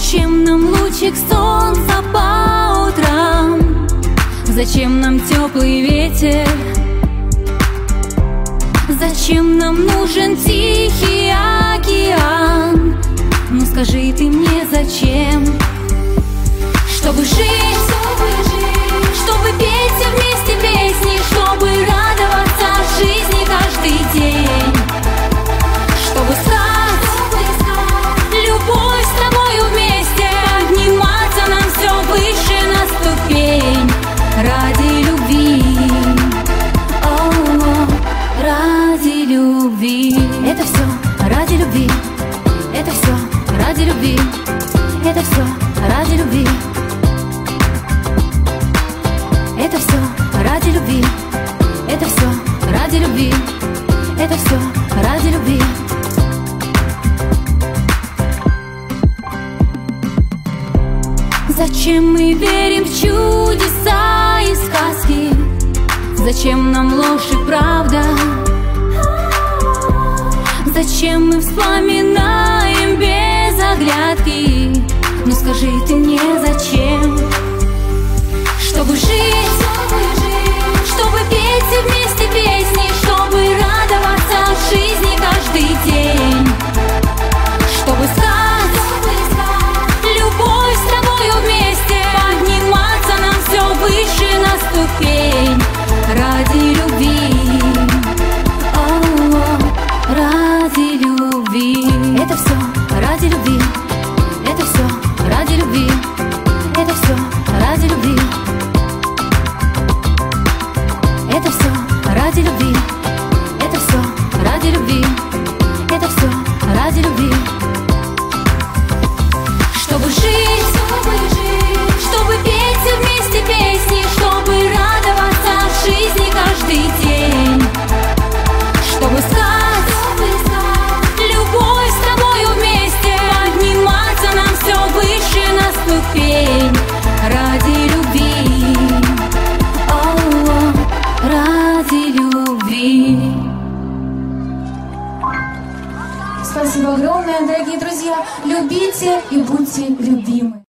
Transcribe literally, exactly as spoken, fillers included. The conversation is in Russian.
Зачем нам лучик солнца по утрам? Зачем нам теплый ветер? Зачем нам нужен тихий океан? Ну скажи ты мне, зачем? Чтобы жить, чтобы петь вместе песни, чтобы радоваться жизни каждый день, чтобы искать любовь с тобою вместе, подниматься нам все выше на ступень ради любви, о, ради любви. Это все ради любви, это все ради любви, это все ради любви. Это все ради любви, это все ради любви, это все ради любви. Зачем мы верим в чудеса и сказки? Зачем нам ложь и правда? Зачем мы вспоминаем без оглядки? Ну скажи ты мне, зачем? Чтобы жить, чтобы петь вместе песни, чтобы радоваться жизни каждый день, чтобы искать любовь с тобою вместе, подниматься нам все выше на ступень ради любви, о, ради любви. Это все ради любви, это все ради любви, это все ради любви. Это все ради любви, это все ради любви, это все ради любви. Чтобы жить, чтобы петь вместе песни, чтобы радоваться жизни каждый день, чтобы искать любовь с тобою вместе, подниматься нам все выше на ступень ради любви, о, ради любви. Спасибо огромное, дорогие друзья. Любите и будьте любимы.